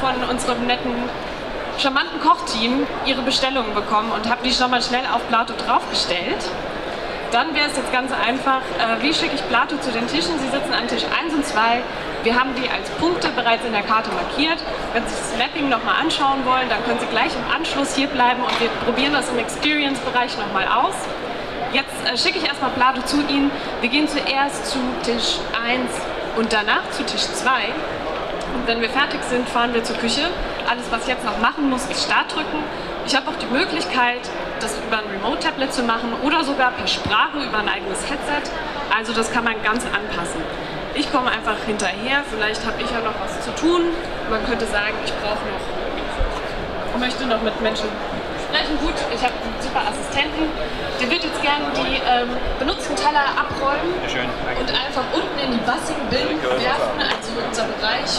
von unserem netten, charmanten Kochteam ihre Bestellungen bekommen und habe die schon mal schnell auf Plato draufgestellt. Dann wäre es jetzt ganz einfach, wie schicke ich Plato zu den Tischen? Sie sitzen an Tisch 1 und 2. Wir haben die als Punkte bereits in der Karte markiert. Wenn Sie das Mapping nochmal anschauen wollen, dann können Sie gleich im Anschluss hier bleiben und wir probieren das im Experience-Bereich nochmal aus. Jetzt schicke ich erstmal Plato zu Ihnen. Wir gehen zuerst zu Tisch 1 und danach zu Tisch 2. Und wenn wir fertig sind, fahren wir zur Küche. Alles, was ich jetzt noch machen muss, ist Start drücken. Ich habe auch die Möglichkeit, das über ein Remote-Tablet zu machen oder sogar per Sprache über ein eigenes Headset. Also das kann man ganz anpassen. Ich komme einfach hinterher, vielleicht habe ich ja noch was zu tun. Man könnte sagen, ich möchte noch mit Menschen sprechen. Gut, ich habe einen super Assistenten. Der wird jetzt gerne die benutzten Teller abräumen und einfach unten in die Bassing Bin werfen, also unser Bereich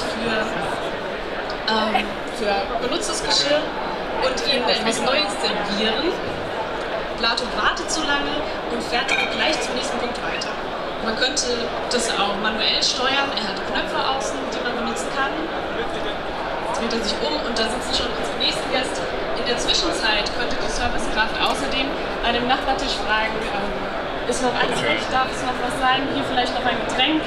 für benutztes Geschirr, und ihnen etwas Neues servieren. Plato wartet so lange und fährt dann gleich zum nächsten Punkt weiter. Man könnte das auch manuell steuern. Er hat Knöpfe außen, die man benutzen kann. Jetzt dreht er sich um und da sitzen schon unsere nächsten Gäste. In der Zwischenzeit könnte die Servicekraft außerdem an dem Nachbartisch fragen, ist noch alles recht, darf es noch was sein, hier vielleicht noch ein Getränk.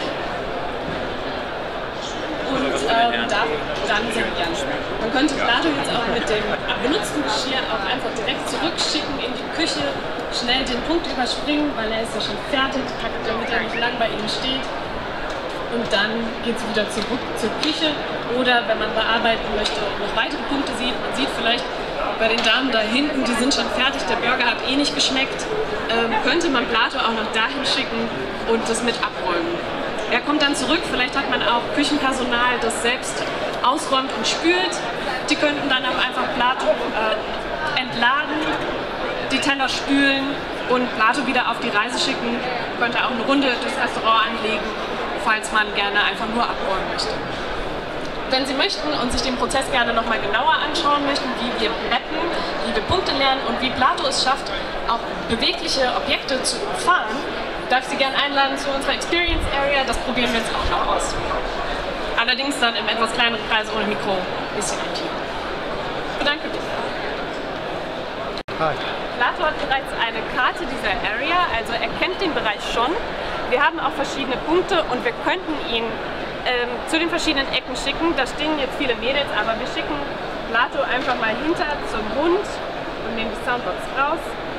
Und darf dann servieren. Man könnte Plato jetzt auch mit dem benutzten Geschirr auch einfach direkt zurückschicken in die Küche, schnell den Punkt überspringen, weil er ist ja schon fertig, damit er nicht lang bei Ihnen steht. Und dann geht es wieder zurück zur Küche. Oder wenn man bearbeiten möchte und noch weitere Punkte sieht, man sieht vielleicht bei den Damen da hinten, die sind schon fertig, der Burger hat eh nicht geschmeckt, könnte man Plato auch noch dahin schicken und das mit abräumen. Er kommt dann zurück, vielleicht hat man auch Küchenpersonal, das selbst ausräumt und spült. Die könnten dann auch einfach Plato entladen, die Teller spülen und Plato wieder auf die Reise schicken. Könnte auch eine Runde durchs Restaurant anlegen, falls man gerne einfach nur abräumen möchte. Wenn Sie möchten und sich den Prozess gerne nochmal genauer anschauen möchten, wie wir mappen, wie wir Punkte lernen und wie Plato es schafft, auch bewegliche Objekte zu umfahren, darf ich Sie gerne einladen zu unserer Experience Area. Das probieren wir jetzt auch noch aus. Allerdings dann im etwas kleineren Kreis ohne Mikro, ein bisschen intim. Bedanke mich. Hi. Plato hat bereits eine Karte dieser Area, also er kennt den Bereich schon. Wir haben auch verschiedene Punkte und wir könnten ihn zu den verschiedenen Ecken schicken. Da stehen jetzt viele Mädels, aber wir schicken Plato einfach mal hinter zum Hund und nehmen die Soundbox raus.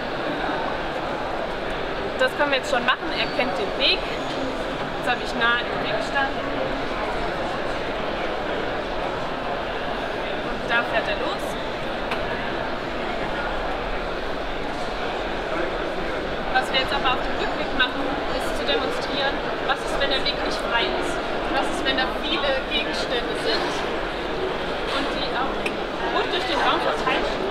Das können wir jetzt schon machen, er kennt den Weg. Jetzt habe ich nah im Weg gestanden. Und da fährt er los. Was wir jetzt aber auf dem Rückweg machen, ist zu demonstrieren, was ist, wenn der Weg nicht frei ist. Was ist, wenn da viele Gegenstände sind und die auch gut durch den Raum verteilt sind.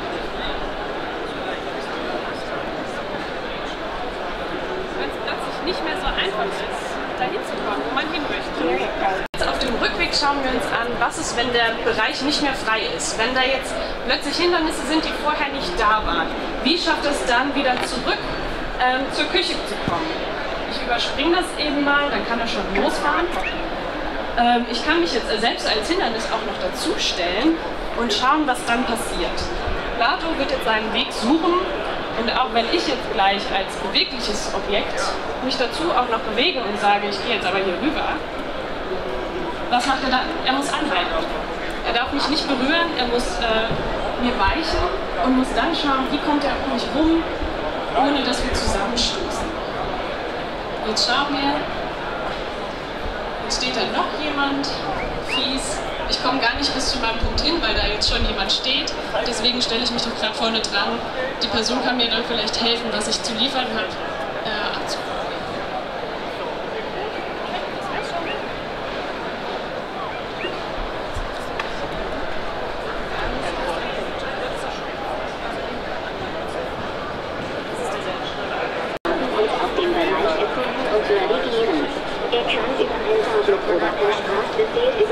Nicht mehr so einfach ist, dahin zu kommen, wo man hin möchte. Jetzt auf dem Rückweg schauen wir uns an, was ist, wenn der Bereich nicht mehr frei ist. Wenn da jetzt plötzlich Hindernisse sind, die vorher nicht da waren. Wie schafft es dann wieder zurück zur Küche zu kommen? Ich überspringe das eben mal, dann kann er schon losfahren. Ich kann mich jetzt selbst als Hindernis auch noch dazu stellen und schauen, was dann passiert. Plato wird jetzt seinen Weg suchen. Und auch wenn ich jetzt gleich als bewegliches Objekt mich dazu auch noch bewege und sage, ich gehe jetzt aber hier rüber, was macht er dann? Er muss anhalten. Er darf mich nicht berühren, er muss mir weichen und muss dann schauen, wie kommt er um mich rum, ohne dass wir zusammenstoßen. Jetzt schauen wir, jetzt steht da noch jemand, fies. Ich komme gar nicht bis zu meinem Punkt hin, weil da jetzt schon jemand steht. Deswegen stelle ich mich doch gerade vorne dran. Die Person kann mir dann vielleicht helfen, was ich zu liefern habe, abzubauen. Auf dem Bereich erkunden und zu navigieren. Der kann über Handhabung oder per Sprachbefehl